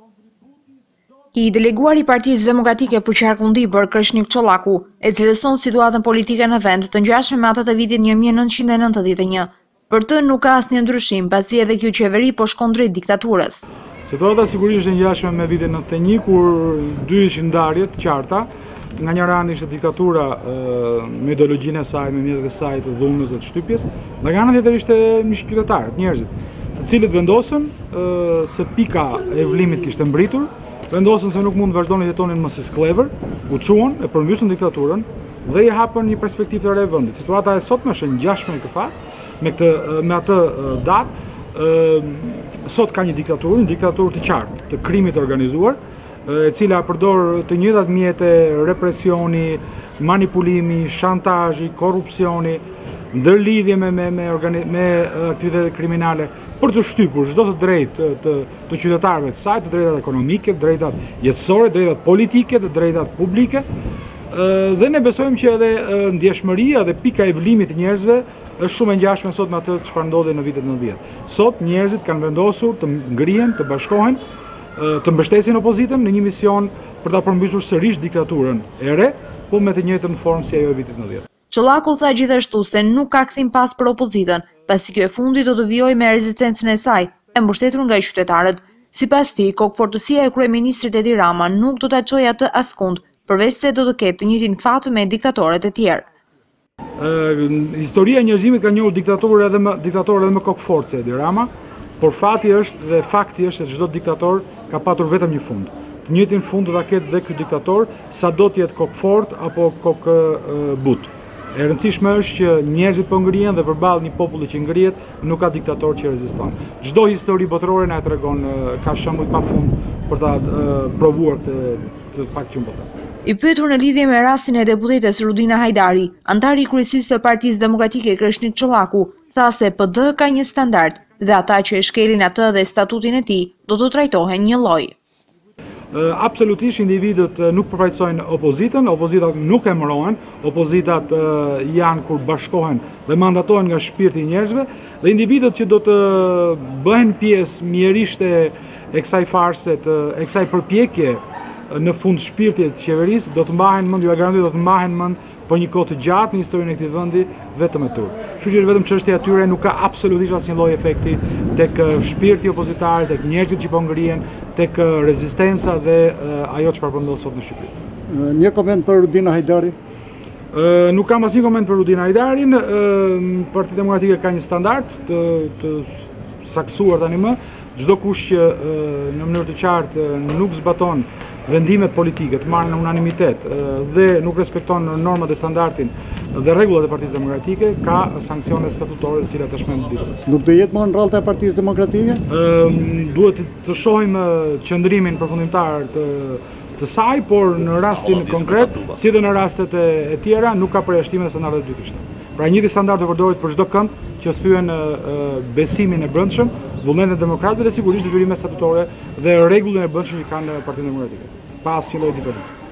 I deleguari i Partisë Demokratike për Qarkundi për Kreshnik Çollaku e cilëson situatën politike në vend të ngjashme me atë të vitit 1991. Për të nuk ka asnjë ndryshim, pasi edhe kjo qeveri po shkon drejt diktaturës. Situata sigurisht është e ngjashme me vitin 91, kur dy ishin ndarje të qarta. Nga njëra anë ishte diktatura me ideologjinë e saj, me mjetet e saj të dhunës dhe të shtypjes, nga ana tjetër ishte qytetarët, njerëzit, të cilët vendosën se pika e vlimit kishte mbritur, vendosën se nuk mund të vazhdonin të jetonin më si sklever, u çuan, e përmbysën diktaturën dhe i hapën një perspektivë të re vendit. Situata e sotme është e ngjashme në këtë fazë, me atë datë. Sot ka një diktaturë të qartë, të krimit organizuar, e cila përdor të njëjtat mjete, represioni, manipulimi, shantazhi, korrupsioni, ndërlidhje me aktivitete kriminale për të shtypur çdo të drejtë të qytetarëve të saj, të drejtat ekonomike, të drejtat jetësore, të drejtat politike, të drejtat publike. Dhe ne besojmë që edhe ndjeshmëria dhe pika e vlimit të njerëzve është shumë e ngjashme sot me atë çfarë ndodhi në vitet 90. Sot njerëzit kanë vendosur të ngrihen, të bashkohen, të mbështesin opozitën në një mision për ta përmbysur sërish diktaturën e re, po me të njëjtën formë si ajo e vitit 90. Çollaku tha gjithashtu se nuk ka kthim pas për opozitën, pasi kjo e fundit do të vijojë me rezistencën e saj, e mbështetur nga qytetarët. Sipas tij, kokfortësia e kryeministrit Edi Rama nuk do ta çojë atë askund, përveç se do të ketë të njëjtin fat me diktatorët e tjerë. Historia e njerëzimit ka njohur diktatorë edhe më kokfortë se Edi Rama, por fakti është se çdo diktator ka patur vetëm një fund. Të njëjtin fund do ta ketë dhe ky diktator, sado të jetë kokfort apo but. E rëndësishme është që njerëzit po ngrihen dhe përballë një populli që ngrihet nuk ka diktator që reziston. Çdo histori botërore na e tregon, ka shembuj pafund për ta provuar këtë fakt që unë po them. I pyetur në lidhje me rastin e deputetes Rudina Hajdari, antari i kryesisë së Partisë Demokratike Kreshnik Çollaku, tha se PD ka një standard dhe ata që e shkelin atë dhe statutin e tij do të trajtohen një lloj. Absolutisht individët nuk përfaqësojnë opozitën, opozitat nuk emërohen, opozitat janë kur bashkohen dhe mandatohen nga shpirti i njerëzve, dhe individët që do të bëhen pjesë mjerisht e kësaj farse, e kësaj përpjekje në fund shpirtit të qeverisë, do të mbahen mend, ju e garantoj, do të mbahen mend për një kohë të gjatë në historinë e këtij vendi vetëm e tyre. Kështu që vetëm çështja e tyre nuk ka absolutisht asnjë lloj efekti tek shpirti opozitar, tek njerëzit që po ngrihen, tek rezistenca dhe ajo çfarë po ndodh sot në Shqipëri. Një koment për Rudina Hajdari? Nuk kam asnjë koment për Rudina Hajdarin. Partia Demokratike ka një standard të saksuar tani më. Çdo kush që në mënyrë të qartë nuk zbaton vendimet politike të marrë në unanimitet dhe nuk respekton normat e standardin dhe rregullat e Partisë Demokratike, ka sanksione statutore të cilat tashmë ndihen. Nuk do jetë më në rallta e Partisë Demokratike? Duhet të shohim qëndrimin përfundimtar të saj, por në rastin konkret, si dhe në rastet e tjera, nuk ka përjashtime dhe standardet dyfishte. Pra njëti standard do përdoret për çdo kënd që thyen besimin e brendshëm, vullnetin e demokratëve dhe sigurisht detyrimet statutore dhe rregullin e brendshëm që kanë Partinë Demokratike. Pa asnjë lloj diferencë.